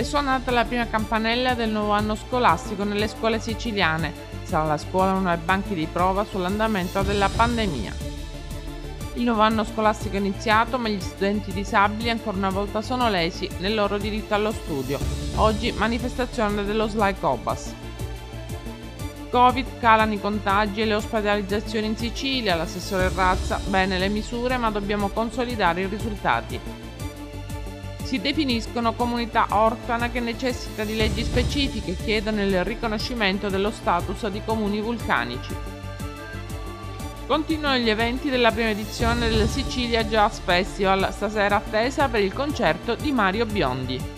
suonata la prima campanella del nuovo anno scolastico nelle scuole siciliane. Sarà la scuola uno dei banchi di prova sull'andamento della pandemia. Il nuovo anno scolastico è iniziato, ma gli studenti disabili ancora una volta sono lesi nel loro diritto allo studio. Oggi manifestazione dello SLAI Cobas. Covid, calano i contagi e le ospedalizzazioni in Sicilia. L'assessore Razza: bene le misure, ma dobbiamo consolidare i risultati. Si definiscono comunità orfana che necessita di leggi specifiche e chiedono il riconoscimento dello status di comuni vulcanici. Continuano gli eventi della prima edizione del Sicilia Jazz Festival, stasera attesa per il concerto di Mario Biondi.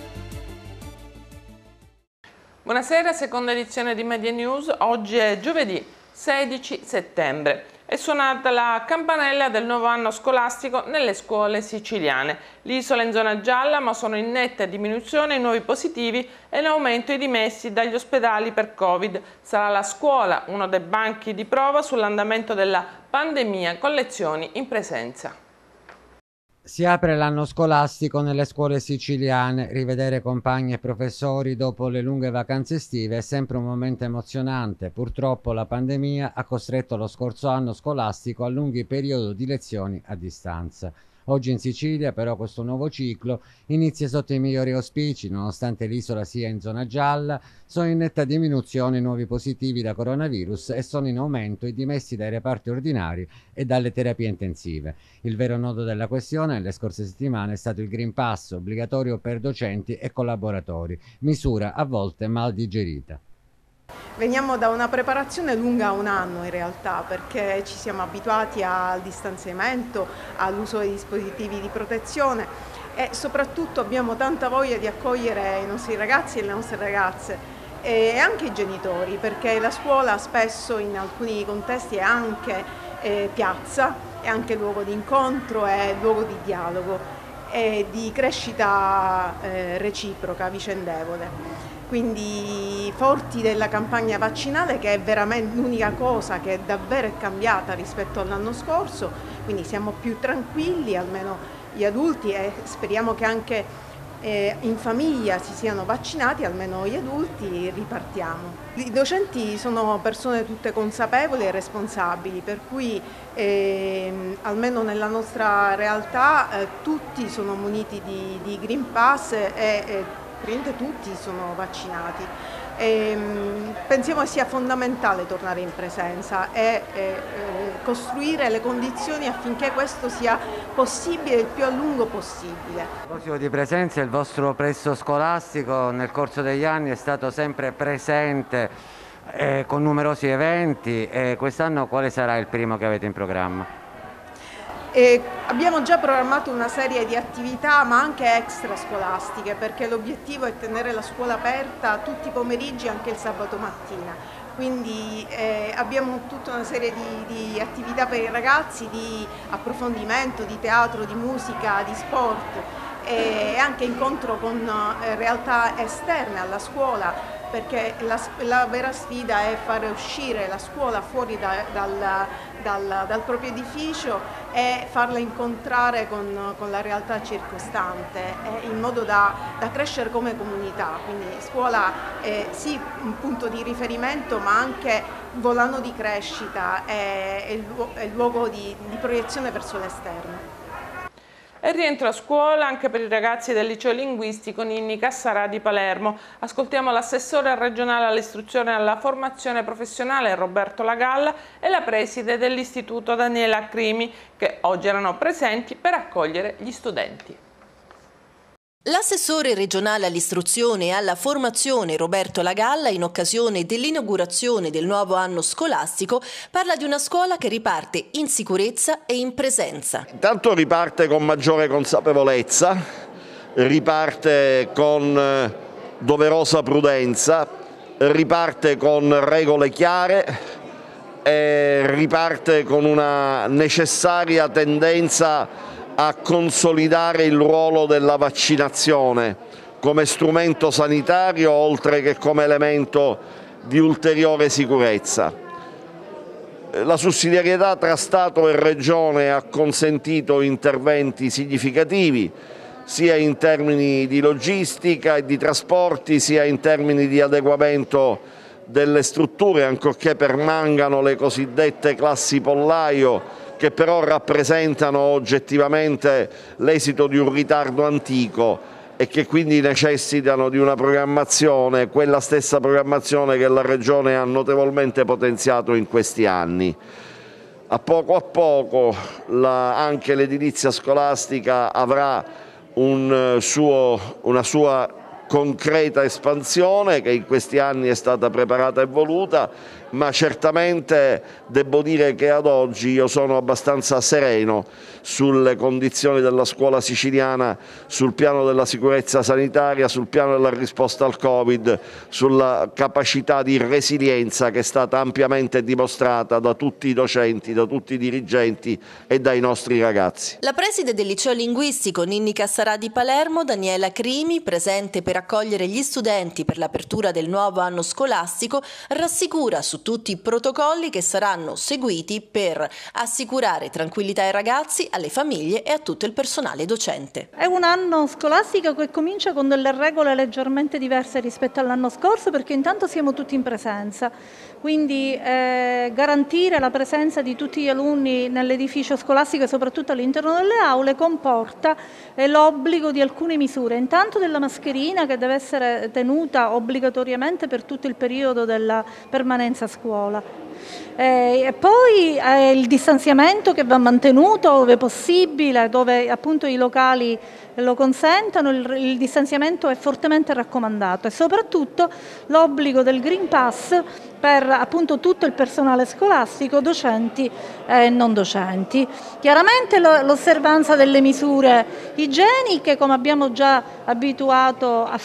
Buonasera, seconda edizione di Media News. Oggi è giovedì 16 settembre. È suonata la campanella del nuovo anno scolastico nelle scuole siciliane. L'isola è in zona gialla, ma sono in netta diminuzione i nuovi positivi e in aumento i dimessi dagli ospedali per Covid. Sarà la scuola uno dei banchi di prova sull'andamento della pandemia con lezioni in presenza. Si apre l'anno scolastico nelle scuole siciliane. Rivedere compagni e professori dopo le lunghe vacanze estive è sempre un momento emozionante. Purtroppo la pandemia ha costretto lo scorso anno scolastico a lunghi periodi di lezioni a distanza. Oggi in Sicilia però questo nuovo ciclo inizia sotto i migliori auspici. Nonostante l'isola sia in zona gialla, sono in netta diminuzione i nuovi positivi da coronavirus e sono in aumento i dimessi dai reparti ordinari e dalle terapie intensive. Il vero nodo della questione nelle scorse settimane è stato il Green Pass, obbligatorio per docenti e collaboratori, misura a volte mal digerita. Veniamo da una preparazione lunga un anno in realtà, perché ci siamo abituati al distanziamento, all'uso dei dispositivi di protezione e soprattutto abbiamo tanta voglia di accogliere i nostri ragazzi e le nostre ragazze e anche i genitori, perché la scuola spesso in alcuni contesti è anche piazza, è anche luogo di incontro, è luogo di dialogo e di crescita reciproca, vicendevole. Quindi forti della campagna vaccinale, che è veramente l'unica cosa che davvero è cambiata rispetto all'anno scorso, quindi siamo più tranquilli, almeno gli adulti, e speriamo che anche in famiglia si siano vaccinati, almeno gli adulti, ripartiamo. I docenti sono persone tutte consapevoli e responsabili, per cui almeno nella nostra realtà tutti sono muniti di Green Pass e praticamente tutti sono vaccinati. Pensiamo che sia fondamentale tornare in presenza e costruire le condizioni affinché questo sia possibile il più a lungo possibile. A proposito di presenza, il vostro plesso scolastico nel corso degli anni è stato sempre presente con numerosi eventi. Quest'anno quale sarà il primo che avete in programma? Abbiamo già programmato una serie di attività, ma anche extrascolastiche, perché l'obiettivo è tenere la scuola aperta tutti i pomeriggi, anche il sabato mattina. Quindi abbiamo tutta una serie di attività per i ragazzi, di approfondimento, di teatro, di musica, di sport e anche incontro con realtà esterne alla scuola, perché la vera sfida è fare uscire la scuola fuori dal proprio edificio e farla incontrare con la realtà circostante, in modo da crescere come comunità. Quindi scuola è sì un punto di riferimento, ma anche volano di crescita, è il luogo di proiezione verso l'esterno. E rientro a scuola anche per i ragazzi del liceo linguistico Ninni Cassarà di Palermo. Ascoltiamo l'assessore regionale all'istruzione e alla formazione professionale Roberto Lagalla e la preside dell'istituto Daniela Crimi, che oggi erano presenti per accogliere gli studenti. L'assessore regionale all'istruzione e alla formazione Roberto Lagalla, in occasione dell'inaugurazione del nuovo anno scolastico, parla di una scuola che riparte in sicurezza e in presenza. Intanto riparte con maggiore consapevolezza, riparte con doverosa prudenza, riparte con regole chiare e riparte con una necessaria tendenza a consolidare il ruolo della vaccinazione come strumento sanitario, oltre che come elemento di ulteriore sicurezza. La sussidiarietà tra Stato e Regione ha consentito interventi significativi sia in termini di logistica e di trasporti, sia in termini di adeguamento delle strutture, ancorché permangano le cosiddette classi pollaio, che però rappresentano oggettivamente l'esito di un ritardo antico e che quindi necessitano di una programmazione, quella stessa programmazione che la Regione ha notevolmente potenziato in questi anni. A poco anche l'edilizia scolastica avrà una sua concreta espansione che in questi anni è stata preparata e voluta, ma certamente devo dire che ad oggi io sono abbastanza sereno sulle condizioni della scuola siciliana, sul piano della sicurezza sanitaria, sul piano della risposta al Covid, sulla capacità di resilienza che è stata ampiamente dimostrata da tutti i docenti, da tutti i dirigenti e dai nostri ragazzi. La preside del liceo linguistico Ninni Cassarà di Palermo, Daniela Crimi, presente per accogliere gli studenti per l'apertura del nuovo anno scolastico, rassicura su tutti i protocolli che saranno seguiti per assicurare tranquillità ai ragazzi, alle famiglie e a tutto il personale docente. È un anno scolastico che comincia con delle regole leggermente diverse rispetto all'anno scorso, perché intanto siamo tutti in presenza, quindi garantire la presenza di tutti gli alunni nell'edificio scolastico e soprattutto all'interno delle aule comporta l'obbligo di alcune misure, intanto della mascherina che deve essere tenuta obbligatoriamente per tutto il periodo della permanenza a scuola. E poi il distanziamento che va mantenuto dove possibile, dove appunto i locali lo consentano, il distanziamento è fortemente raccomandato, e soprattutto l'obbligo del Green Pass per appunto tutto il personale scolastico, docenti e non docenti. Chiaramente l'osservanza delle misure igieniche, come abbiamo già abituato a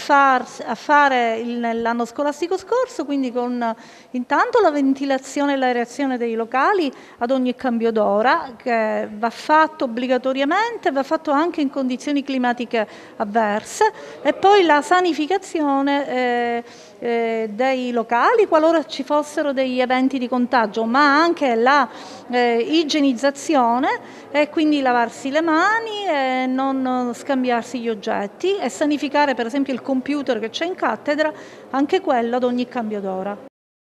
fare nell'anno scolastico scorso, quindi con intanto la ventilazione e l'aerazione dei locali ad ogni cambio d'ora, che va fatto obbligatoriamente, va fatto anche in condizioni climatiche avverse, e poi la sanificazione dei locali qualora ci fossero degli eventi di contagio, ma anche la igienizzazione, e quindi lavarsi le mani e non scambiarsi gli oggetti, e sanificare per esempio il computer che c'è in cattedra, anche quello ad ogni cambio d'ora.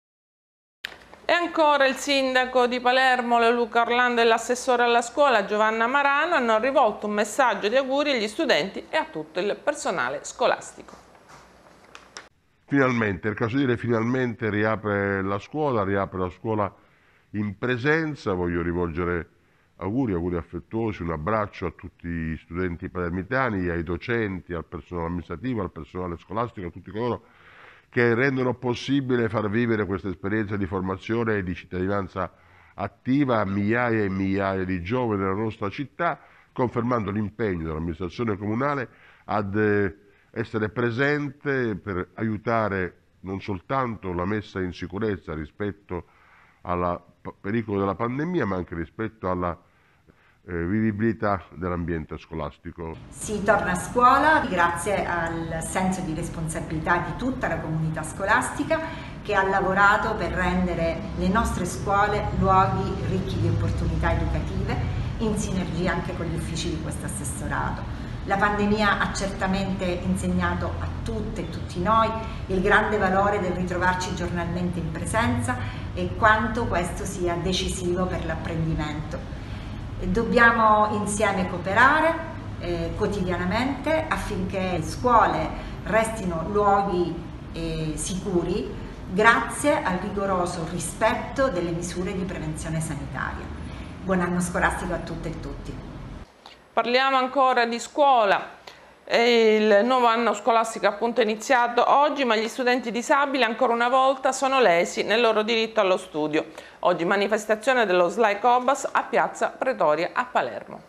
E ancora il sindaco di Palermo, Luca Orlando, e l'assessore alla scuola Giovanna Marano hanno rivolto un messaggio di auguri agli studenti e a tutto il personale scolastico. Finalmente, è il caso di dire finalmente riapre la scuola in presenza. Voglio rivolgere auguri affettuosi, un abbraccio a tutti gli studenti palermitani, ai docenti, al personale amministrativo, al personale scolastico, a tutti coloro che rendono possibile far vivere questa esperienza di formazione e di cittadinanza attiva a migliaia e migliaia di giovani della nostra città, confermando l'impegno dell'amministrazione comunale ad essere presente per aiutare non soltanto la messa in sicurezza rispetto al pericolo della pandemia, ma anche rispetto alla vivibilità dell'ambiente scolastico. Si torna a scuola grazie al senso di responsabilità di tutta la comunità scolastica, che ha lavorato per rendere le nostre scuole luoghi ricchi di opportunità educative, in sinergia anche con gli uffici di questo assessorato. La pandemia ha certamente insegnato a tutte e tutti noi il grande valore del ritrovarci giornalmente in presenza e quanto questo sia decisivo per l'apprendimento. Dobbiamo insieme cooperare quotidianamente affinché le scuole restino luoghi sicuri grazie al rigoroso rispetto delle misure di prevenzione sanitaria. Buon anno scolastico a tutte e tutti. Parliamo ancora di scuola. Il nuovo anno scolastico è appunto iniziato oggi, ma gli studenti disabili ancora una volta sono lesi nel loro diritto allo studio. Oggi manifestazione dello SLAI Cobas a Piazza Pretoria a Palermo.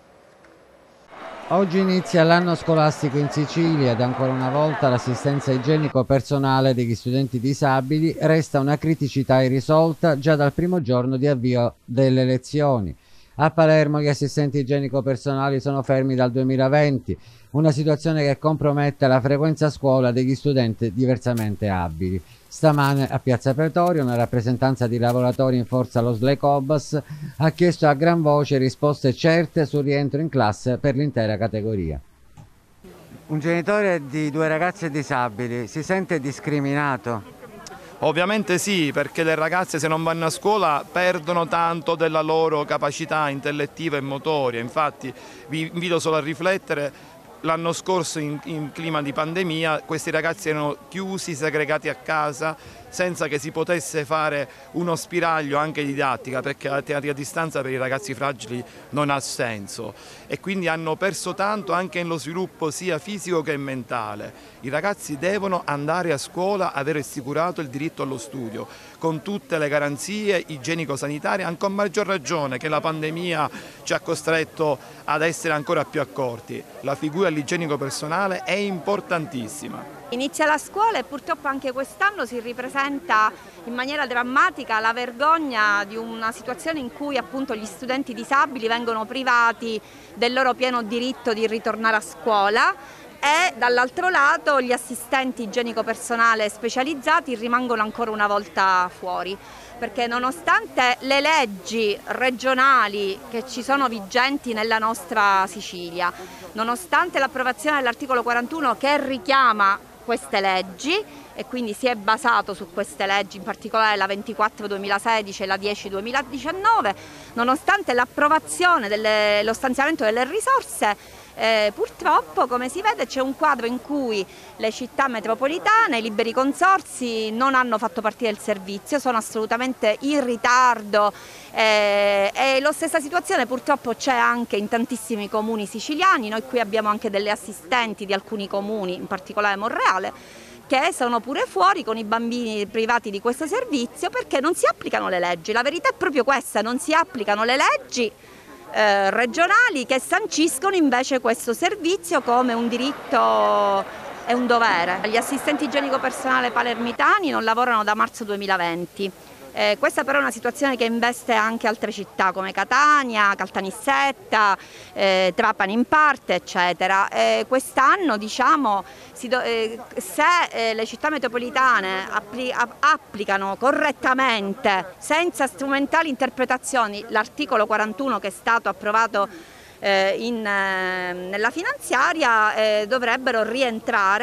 Oggi inizia l'anno scolastico in Sicilia ed ancora una volta l'assistenza igienico personale degli studenti disabili resta una criticità irrisolta già dal primo giorno di avvio delle lezioni. A Palermo gli assistenti igienico personali sono fermi dal 2020, una situazione che compromette la frequenza a scuola degli studenti diversamente abili. Stamane a Piazza Pretoria una rappresentanza di lavoratori in forza allo SLAI Cobas ha chiesto a gran voce risposte certe sul rientro in classe per l'intera categoria. Un genitore di 2 ragazze disabili si sente discriminato? Ovviamente sì, perché le ragazze se non vanno a scuola perdono tanto della loro capacità intellettiva e motoria. Infatti vi invito solo a riflettere, l'anno scorso in clima di pandemia questi ragazzi erano chiusi, segregati a casa, senza che si potesse fare uno spiraglio anche didattica, perché la terapia a distanza per i ragazzi fragili non ha senso e quindi hanno perso tanto anche nello sviluppo sia fisico che mentale. I ragazzi devono andare a scuola, avere assicurato il diritto allo studio, con tutte le garanzie igienico-sanitarie, anche a maggior ragione che la pandemia ci ha costretto ad essere ancora più accorti. La figura dell'igienico personale è importantissima. Inizia la scuola e purtroppo anche quest'anno si ripresenta in maniera drammatica la vergogna di una situazione in cui appunto gli studenti disabili vengono privati del loro pieno diritto di ritornare a scuola e dall'altro lato gli assistenti igienico-personale specializzati rimangono ancora una volta fuori. Perché nonostante le leggi regionali che ci sono vigenti nella nostra Sicilia, nonostante l'approvazione dell'articolo 41 che richiama queste leggi e quindi si è basato su queste leggi, in particolare la 24/2016 e la 10/2019, nonostante l'approvazione lo stanziamento delle risorse, purtroppo come si vede c'è un quadro in cui le città metropolitane, i liberi consorzi non hanno fatto partire il servizio, sono assolutamente in ritardo e la stessa situazione purtroppo c'è anche in tantissimi comuni siciliani. Noi qui abbiamo anche delle assistenti di alcuni comuni, in particolare Monreale, che sono pure fuori con i bambini privati di questo servizio perché non si applicano le leggi. La verità è proprio questa, non si applicano le leggi regionali che sanciscono invece questo servizio come un diritto e un dovere. Gli assistenti igienico-personale palermitani non lavorano da marzo 2020. Questa però è una situazione che investe anche altre città come Catania, Caltanissetta, Trapani in parte, eccetera. Quest'anno diciamo, se le città metropolitane applicano correttamente, senza strumentali interpretazioni, l'articolo 41 che è stato approvato nella finanziaria, dovrebbero rientrare.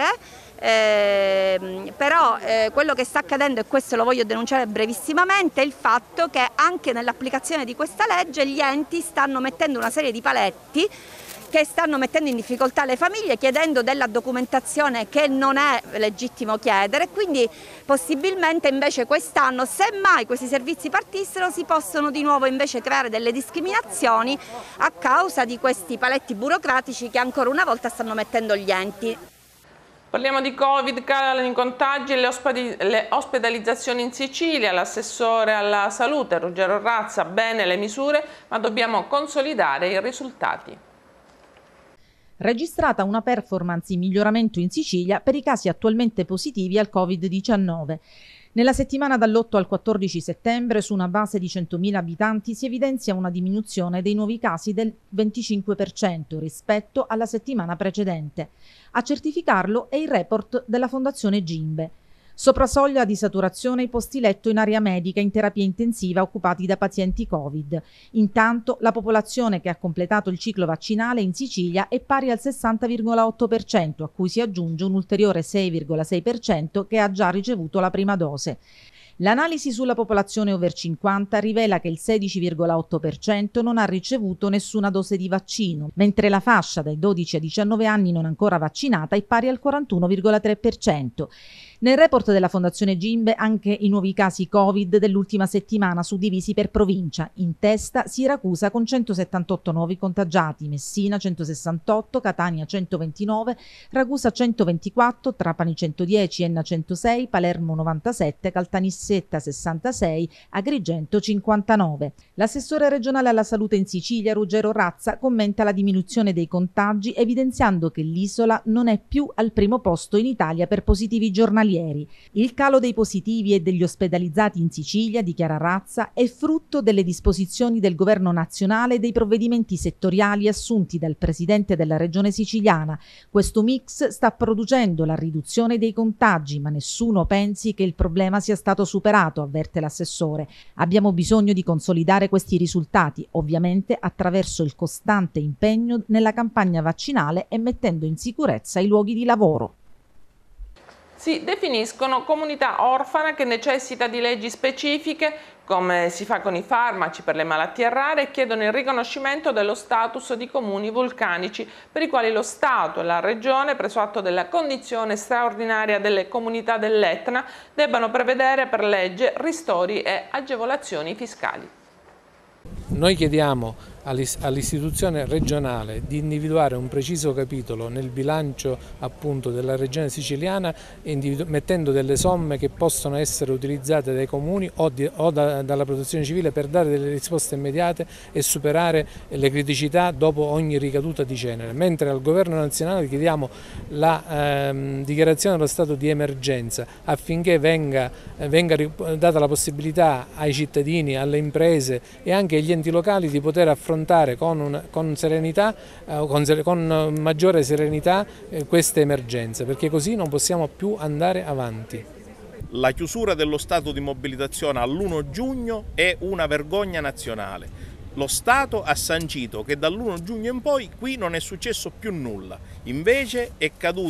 Però quello che sta accadendo, e questo lo voglio denunciare brevissimamente, è il fatto che anche nell'applicazione di questa legge gli enti stanno mettendo una serie di paletti che stanno mettendo in difficoltà le famiglie, chiedendo della documentazione che non è legittimo chiedere, quindi possibilmente invece quest'anno, se mai questi servizi partissero, si possono di nuovo invece creare delle discriminazioni a causa di questi paletti burocratici che ancora una volta stanno mettendo gli enti. Parliamo di Covid, calano i contagi e le ospedalizzazioni in Sicilia. L'assessore alla salute Ruggero Razza, bene le misure, ma dobbiamo consolidare i risultati. Registrata una performance in miglioramento in Sicilia per i casi attualmente positivi al Covid-19. Nella settimana dall'8 al 14 settembre, su una base di 100.000 abitanti, si evidenzia una diminuzione dei nuovi casi del 25% rispetto alla settimana precedente. A certificarlo è il report della Fondazione Gimbe. Sopra soglia di saturazione i posti letto in area medica in terapia intensiva occupati da pazienti Covid. Intanto la popolazione che ha completato il ciclo vaccinale in Sicilia è pari al 60,8%, a cui si aggiunge un ulteriore 6,6% che ha già ricevuto la prima dose. L'analisi sulla popolazione over 50 rivela che il 16,8% non ha ricevuto nessuna dose di vaccino, mentre la fascia dai 12 ai 19 anni non ancora vaccinata è pari al 41,3%. Nel report della Fondazione Gimbe anche i nuovi casi Covid dell'ultima settimana suddivisi per provincia. In testa Siracusa con 178 nuovi contagiati, Messina 168, Catania 129, Ragusa 124, Trapani 110, Enna 106, Palermo 97, Caltanissetta 66, Agrigento 59. L'assessore regionale alla salute in Sicilia Ruggero Razza commenta la diminuzione dei contagi evidenziando che l'isola non è più al primo posto in Italia per positivi giornalieri. Il calo dei positivi e degli ospedalizzati in Sicilia, dichiara Razza, è frutto delle disposizioni del governo nazionale e dei provvedimenti settoriali assunti dal presidente della regione siciliana. Questo mix sta producendo la riduzione dei contagi, ma nessuno pensi che il problema sia stato superato, avverte l'assessore. Abbiamo bisogno di consolidare questi risultati, ovviamente attraverso il costante impegno nella campagna vaccinale e mettendo in sicurezza i luoghi di lavoro. Si definiscono comunità orfana che necessita di leggi specifiche, come si fa con i farmaci per le malattie rare, e chiedono il riconoscimento dello status di comuni vulcanici, per i quali lo Stato e la Regione, preso atto della condizione straordinaria delle comunità dell'Etna, debbano prevedere per legge ristori e agevolazioni fiscali. Noi chiediamo all'istituzione regionale di individuare un preciso capitolo nel bilancio appunto della regione siciliana, mettendo delle somme che possono essere utilizzate dai comuni o dalla protezione civile per dare delle risposte immediate e superare le criticità dopo ogni ricaduta di cenere, mentre al governo nazionale chiediamo la dichiarazione dello stato di emergenza affinché venga data la possibilità ai cittadini, alle imprese e anche agli enti locali di poter affrontare con serenità, con maggiore serenità queste emergenze, perché così non possiamo più andare avanti. La chiusura dello stato di mobilitazione all'1 giugno è una vergogna nazionale. Lo Stato ha sancito che dall'1 giugno in poi qui non è successo più nulla, invece è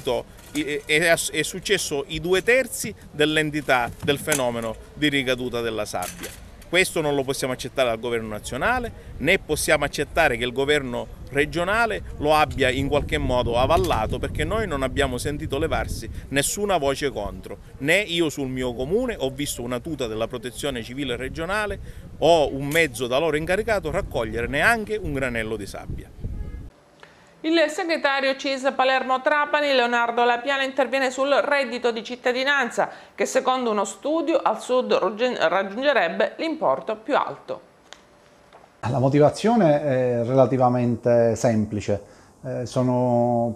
successo i 2/3 dell'entità del fenomeno di ricaduta della sabbia. Questo non lo possiamo accettare dal governo nazionale, né possiamo accettare che il governo regionale lo abbia in qualche modo avallato, perché noi non abbiamo sentito levarsi nessuna voce contro, né io sul mio comune ho visto una tuta della protezione civile regionale o un mezzo da loro incaricato raccogliere neanche un granello di sabbia. Il segretario CIS Palermo Trapani, Leonardo Lapiana, interviene sul reddito di cittadinanza che secondo uno studio al sud raggiungerebbe l'importo più alto. La motivazione è relativamente semplice, sono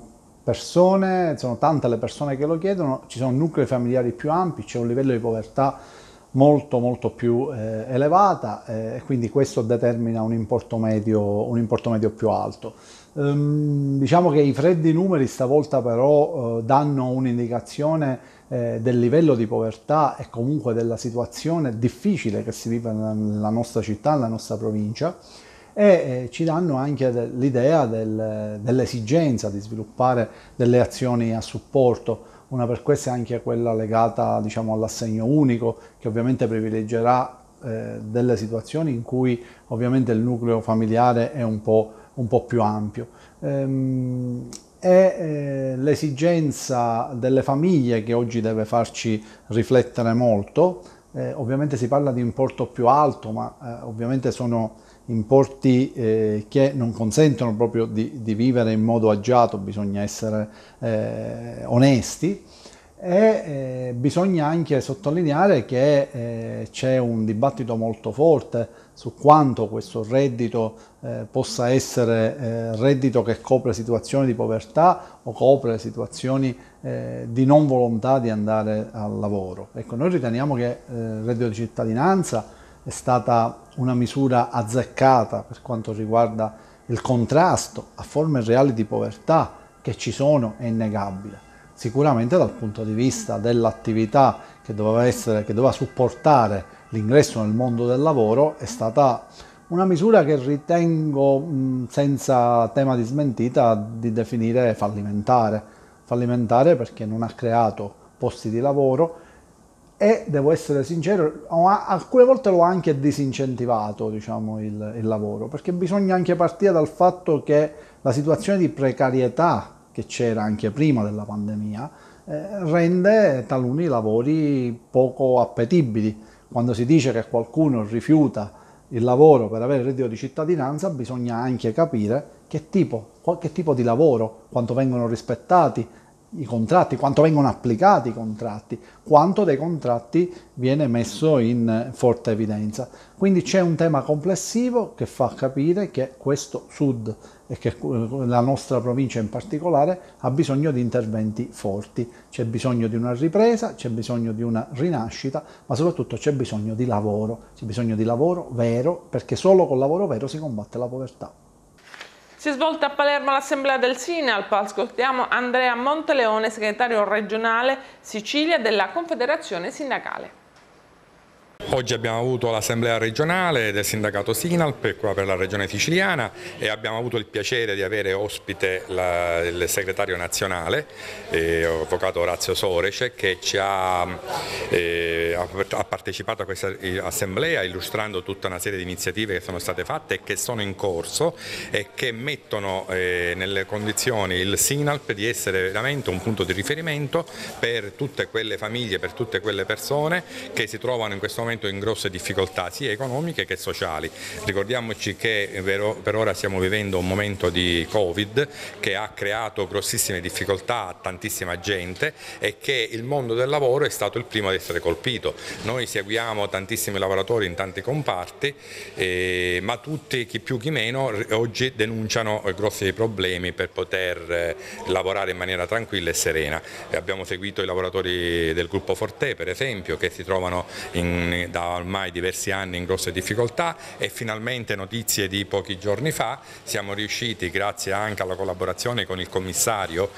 tante le persone che lo chiedono, ci sono nuclei familiari più ampi, c'è un livello di povertà molto più elevata e quindi questo determina un importo medio più alto. Diciamo che i freddi numeri stavolta però danno un'indicazione del livello di povertà e comunque della situazione difficile che si vive nella nostra città, nella nostra provincia, e ci danno anche l'idea dell'esigenza di sviluppare delle azioni a supporto. Una per queste è anche quella legata, diciamo, all'assegno unico, che ovviamente privilegerà delle situazioni in cui ovviamente il nucleo familiare è un po' più ampio. È l'esigenza delle famiglie che oggi deve farci riflettere molto. Ovviamente si parla di importo più alto, ma ovviamente sono importi che non consentono proprio di vivere in modo agiato, bisogna essere onesti. E bisogna anche sottolineare che c'è un dibattito molto forte su quanto questo reddito possa essere reddito che copre situazioni di povertà o copre situazioni di non volontà di andare al lavoro. Ecco, noi riteniamo che il reddito di cittadinanza è stata una misura azzeccata per quanto riguarda il contrasto a forme reali di povertà che ci sono, è innegabile. Sicuramente dal punto di vista dell'attività che doveva supportare l'ingresso nel mondo del lavoro è stata una misura che ritengo senza tema di smentita di definire fallimentare. Fallimentare perché non ha creato posti di lavoro e, devo essere sincero, alcune volte l'ho anche disincentivato, diciamo, il lavoro, perché bisogna anche partire dal fatto che la situazione di precarietà che c'era anche prima della pandemia, rende taluni lavori poco appetibili. Quando si dice che qualcuno rifiuta il lavoro per avere il reddito di cittadinanza, bisogna anche capire che tipo di lavoro, quanto vengono rispettati i contratti, quanto vengono applicati i contratti, quanto dei contratti viene messo in forte evidenza. Quindi c'è un tema complessivo che fa capire che questo Sud e che la nostra provincia in particolare ha bisogno di interventi forti. C'è bisogno di una ripresa, c'è bisogno di una rinascita, ma soprattutto c'è bisogno di lavoro. C'è bisogno di lavoro vero, perché solo col lavoro vero si combatte la povertà. Si è svolta a Palermo l'assemblea del Sinalp. Ascoltiamo Andrea Monteleone, segretario regionale Sicilia della Confederazione Sindacale. Oggi abbiamo avuto l'assemblea regionale del sindacato Sinalp qua per la regione siciliana e abbiamo avuto il piacere di avere ospite il segretario nazionale, avvocato Orazio Sorecek, che ci ha partecipato a questa assemblea illustrando tutta una serie di iniziative che sono state fatte e che sono in corso e che mettono nelle condizioni il Sinalp di essere veramente un punto di riferimento per tutte quelle famiglie, per tutte quelle persone che si trovano in questo momento in grosse difficoltà sia economiche che sociali. Ricordiamoci che per ora stiamo vivendo un momento di Covid che ha creato grossissime difficoltà a tantissima gente e che il mondo del lavoro è stato il primo ad essere colpito. Noi seguiamo tantissimi lavoratori in tanti comparti, ma tutti, chi più chi meno, oggi denunciano grossi problemi per poter lavorare in maniera tranquilla e serena. Abbiamo seguito i lavoratori del gruppo Forte, per esempio, che si trovano da ormai diversi anni in grosse difficoltà e finalmente, notizie di pochi giorni fa, siamo riusciti, grazie anche alla collaborazione con il commissario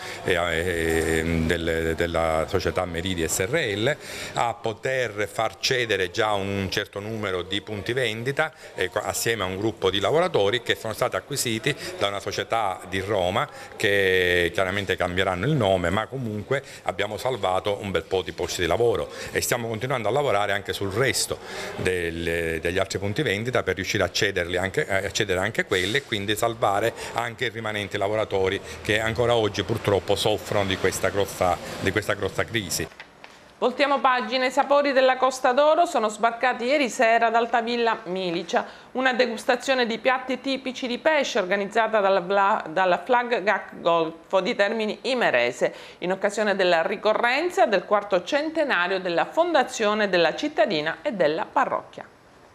della società Meridi SRL, a poter far cedere già un certo numero di punti vendita assieme a un gruppo di lavoratori che sono stati acquisiti da una società di Roma che chiaramente cambieranno il nome, ma comunque abbiamo salvato un bel po' di posti di lavoro e stiamo continuando a lavorare anche sul resto degli altri punti vendita per riuscire a cedere anche quelli e quindi salvare anche i rimanenti lavoratori che ancora oggi purtroppo soffrono di questa grossa crisi. Voltiamo pagina. I sapori della Costa d'Oro sono sbarcati ieri sera ad Altavilla Milicia, una degustazione di piatti tipici di pesce organizzata dalla Flag GAC Golfo di Termini Imerese, in occasione della ricorrenza del 4° centenario della fondazione della cittadina e della parrocchia.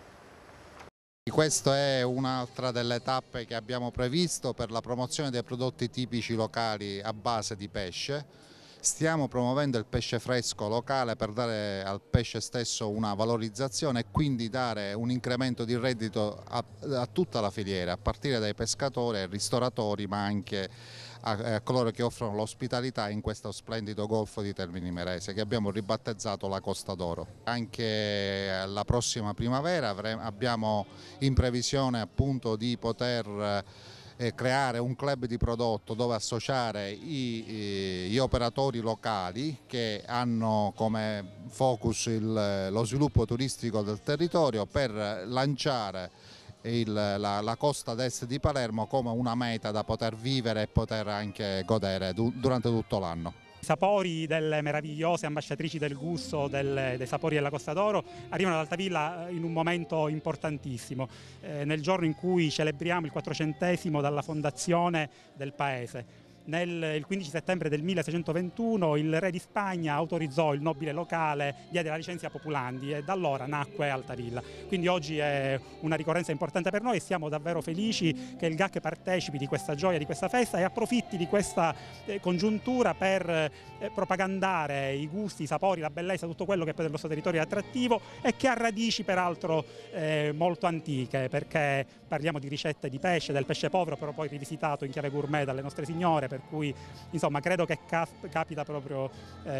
Questa è un'altra delle tappe che abbiamo previsto per la promozione dei prodotti tipici locali a base di pesce. Stiamo promuovendo il pesce fresco locale per dare al pesce stesso una valorizzazione e quindi dare un incremento di reddito a tutta la filiera, a partire dai pescatori, ai ristoratori, ma anche a coloro che offrono l'ospitalità in questo splendido golfo di Termini Imerese che abbiamo ribattezzato la Costa d'Oro. Anche la prossima primavera abbiamo in previsione appunto di poter creare un club di prodotto dove associare gli operatori locali che hanno come focus lo sviluppo turistico del territorio per lanciare la costa d'est di Palermo come una meta da poter vivere e poter anche godere durante tutto l'anno. I sapori delle meravigliose ambasciatrici del gusto dei sapori della Costa d'Oro arrivano ad Altavilla in un momento importantissimo, nel giorno in cui celebriamo il 400° dalla fondazione del paese. Il 15 settembre del 1621 il re di Spagna autorizzò il nobile locale, diede la licenza popolandi e da allora nacque Altavilla. Quindi oggi è una ricorrenza importante per noi e siamo davvero felici che il GAC partecipi di questa gioia, di questa festa e approfitti di questa congiuntura per propagandare i gusti, i sapori, la bellezza, tutto quello che per il nostro territorio è attrattivo e che ha radici peraltro molto antiche, perché parliamo di ricette di pesce, del pesce povero però poi rivisitato in chiave gourmet dalle nostre signore, per cui insomma credo che capita proprio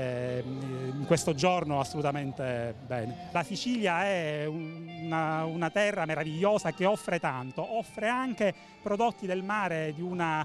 in questo giorno assolutamente bene. La Sicilia è una terra meravigliosa che offre tanto, offre anche prodotti del mare di una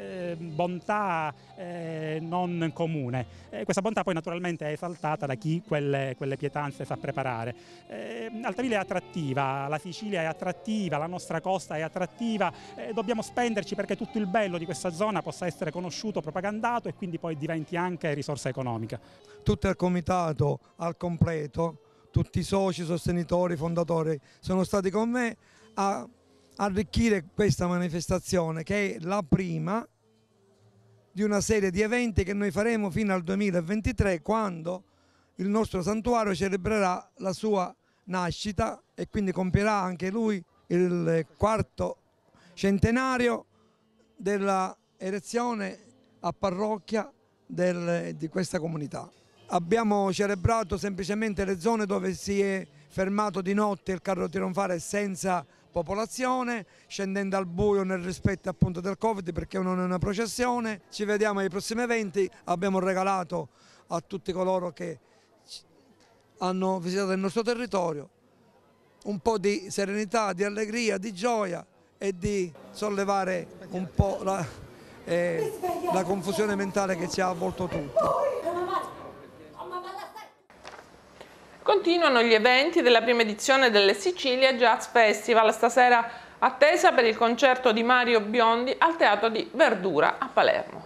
bontà non comune. Questa bontà poi naturalmente è esaltata da chi quelle pietanze sa preparare. Altavilla è attrattiva, la Sicilia è attrattiva, la nostra costa è attrattiva, dobbiamo spenderci perché tutto il bello di questa zona possa essere conosciuto, propagandato e quindi poi diventi anche risorsa economica. Tutto il comitato al completo, tutti i soci, sostenitori, fondatori sono stati con me a arricchire questa manifestazione che è la prima di una serie di eventi che noi faremo fino al 2023, quando il nostro santuario celebrerà la sua nascita e quindi compierà anche lui il 4° centenario della erezione a parrocchia di questa comunità. Abbiamo celebrato semplicemente le zone dove si è fermato di notte il carro trionfale senza popolazione, scendendo al buio nel rispetto appunto del Covid, perché non è una processione. Ci vediamo ai prossimi eventi. Abbiamo regalato a tutti coloro che hanno visitato il nostro territorio un po' di serenità, di allegria, di gioia e di sollevare un po' la confusione mentale che ci ha avvolto tutti. Continuano gli eventi della prima edizione del Sicilia Jazz Festival, stasera attesa per il concerto di Mario Biondi al Teatro di Verdura a Palermo.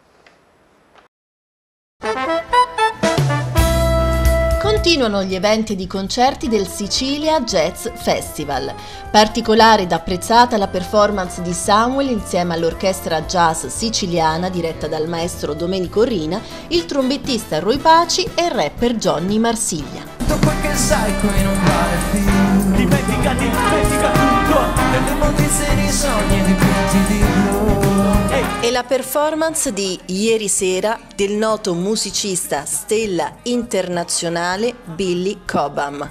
Continuano gli eventi di concerti del Sicilia Jazz Festival. Particolare ed apprezzata la performance di Samuel insieme all'orchestra jazz siciliana diretta dal maestro Domenico Rina, il trombettista Roy Paci e il rapper Johnny Marsiglia. Tutto quel che sai qui non vale più. Dimentica tutto. Per molti seri sogni dipinti di blu. E la performance di ieri sera del noto musicista stella internazionale Billy Cobham.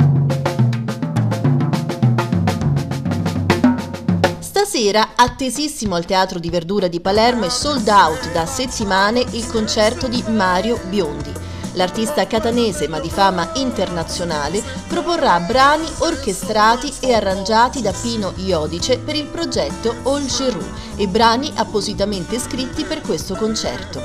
Stasera, attesissimo al Teatro di Verdura di Palermo e sold out da settimane il concerto di Mario Biondi. L'artista catanese, ma di fama internazionale, proporrà brani orchestrati e arrangiati da Pino Iodice per il progetto All Giroux e brani appositamente scritti per questo concerto.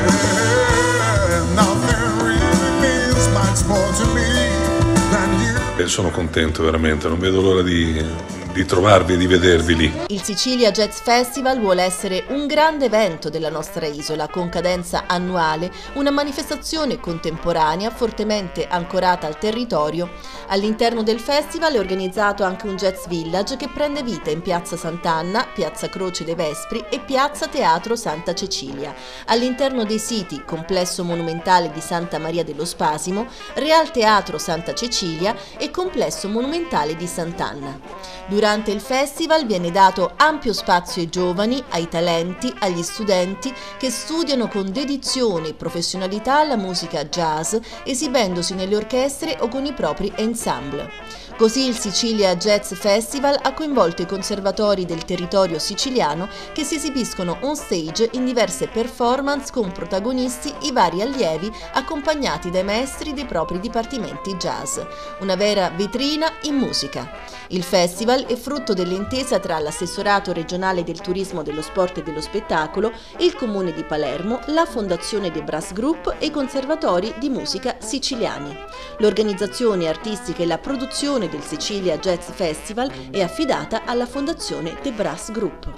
Sono contento veramente, non vedo l'ora di trovarvi e di vedervi lì. Il Sicilia Jazz Festival vuole essere un grande evento della nostra isola con cadenza annuale, una manifestazione contemporanea fortemente ancorata al territorio. All'interno del festival è organizzato anche un Jazz Village che prende vita in Piazza Sant'Anna, Piazza Croce dei Vespri e Piazza Teatro Santa Cecilia. All'interno dei siti Complesso Monumentale di Santa Maria dello Spasimo, Real Teatro Santa Cecilia e Complesso Monumentale di Sant'Anna. Durante il festival viene dato ampio spazio ai giovani, ai talenti, agli studenti che studiano con dedizione e professionalità la musica jazz, esibendosi nelle orchestre o con i propri ensemble. Così il Sicilia Jazz Festival ha coinvolto i conservatori del territorio siciliano che si esibiscono on stage in diverse performance con protagonisti i vari allievi accompagnati dai maestri dei propri dipartimenti jazz. Una vera vetrina in musica. Il festival è frutto dell'intesa tra l'Assessorato regionale del turismo, dello sport e dello spettacolo, il Comune di Palermo, la Fondazione De Brass Group e i conservatori di musica siciliani. L'organizzazione artistica e la produzione del Sicilia Jazz Festival è affidata alla Fondazione De Brass Group.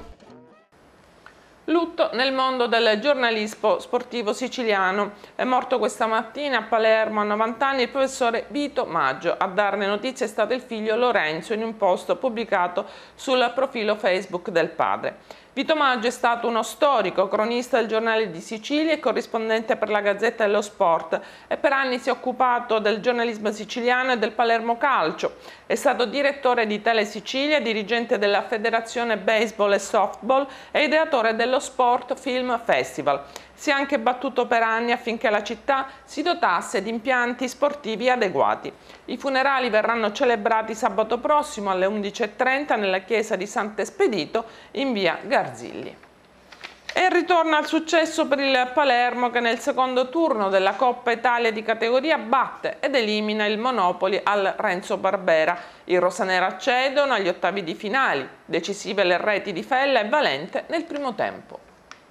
Lutto nel mondo del giornalismo sportivo siciliano. È morto questa mattina a Palermo a 90 anni il professore Vito Maggio. A darne notizia è stato il figlio Lorenzo in un post pubblicato sul profilo Facebook del padre. Vito Maggio è stato uno storico, cronista del Giornale di Sicilia e corrispondente per la Gazzetta dello Sport e per anni si è occupato del giornalismo siciliano e del Palermo Calcio. È stato direttore di Tele Sicilia, dirigente della Federazione Baseball e Softball e ideatore dello Sport Film Festival. Si è anche battuto per anni affinché la città si dotasse di impianti sportivi adeguati. I funerali verranno celebrati sabato prossimo alle 11:30 nella chiesa di Sant'Espedito in via Garzilli. E ritorna al successo per il Palermo che nel secondo turno della Coppa Italia di categoria batte ed elimina il Monopoli al Renzo Barbera. I rosanero accedono agli ottavi di finali, decisive le reti di Fella e Valente nel primo tempo.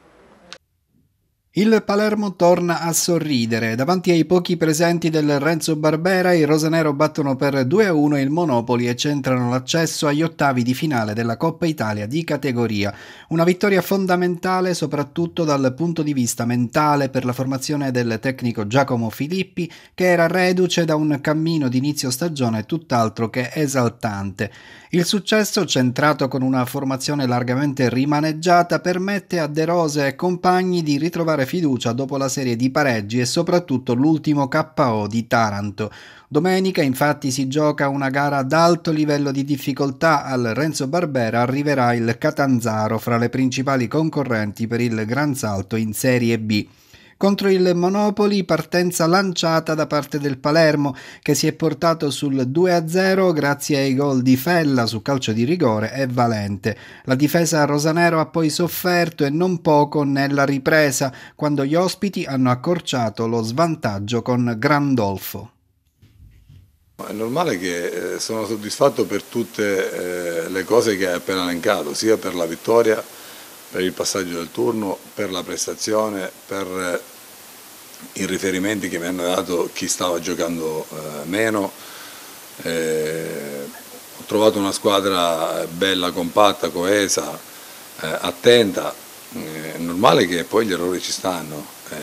Il Palermo torna a sorridere. Davanti ai pochi presenti del Renzo Barbera, i rosanero battono per 2-1 il Monopoli e centrano l'accesso agli ottavi di finale della Coppa Italia di categoria. Una vittoria fondamentale soprattutto dal punto di vista mentale per la formazione del tecnico Giacomo Filippi, che era reduce da un cammino di inizio stagione tutt'altro che esaltante. Il successo, centrato con una formazione largamente rimaneggiata, permette a De Rose e compagni di ritrovare fiducia dopo la serie di pareggi e soprattutto l'ultimo KO di Taranto. Domenica infatti si gioca una gara ad alto livello di difficoltà. Al Renzo Barbera arriverà il Catanzaro fra le principali concorrenti per il gran salto in Serie B. Contro il Monopoli, partenza lanciata da parte del Palermo, che si è portato sul 2-0 grazie ai gol di Fella su calcio di rigore e Valente. La difesa rosanero ha poi sofferto e non poco nella ripresa, quando gli ospiti hanno accorciato lo svantaggio con Grandolfo. È normale che sono soddisfatto per tutte le cose che hai appena elencato, sia per la vittoria, per il passaggio del turno, per la prestazione, per i riferimenti che mi hanno dato chi stava giocando meno. Ho trovato una squadra bella, compatta, coesa, attenta. È normale che poi gli errori ci stanno,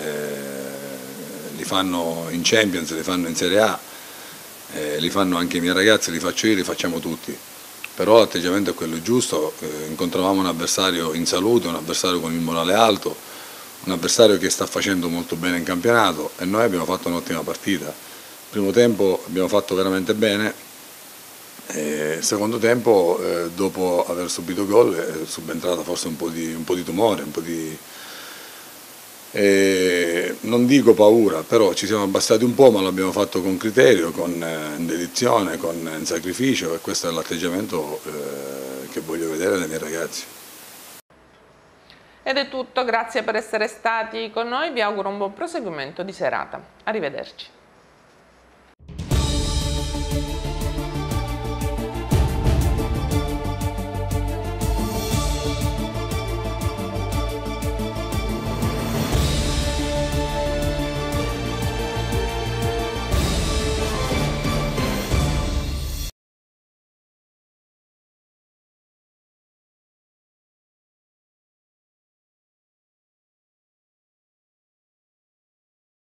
li fanno in Champions, li fanno in Serie A, li fanno anche i miei ragazzi, li faccio io, li facciamo tutti. Però l'atteggiamento è quello giusto, incontravamo un avversario in salute, un avversario con il morale alto, un avversario che sta facendo molto bene in campionato e noi abbiamo fatto un'ottima partita. Primo tempo abbiamo fatto veramente bene, secondo tempo dopo aver subito gol è subentrata forse un po' di tumore, non dico paura, però ci siamo abbassati un po', ma l'abbiamo fatto con criterio, con dedizione, con sacrificio e questo è l'atteggiamento che voglio vedere dai miei ragazzi. Ed è tutto, grazie per essere stati con noi, vi auguro un buon proseguimento di serata. Arrivederci.